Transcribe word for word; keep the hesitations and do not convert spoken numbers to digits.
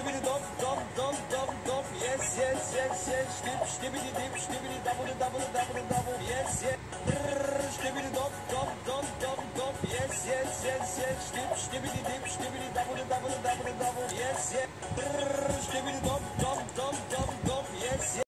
stibbity dum dum dum dum dum. Yes, yes, yes, yes. Stib, stibbity dip, stibbity double, double, double, double. Yes, yes. Brrr, stibbity dum dum dum dum dum. Yes, yes, yes, yes. Stib, stibbity dip, stibbity double, double, double, double. Yes, yes. Brrr, stibbity dum dum dum dum.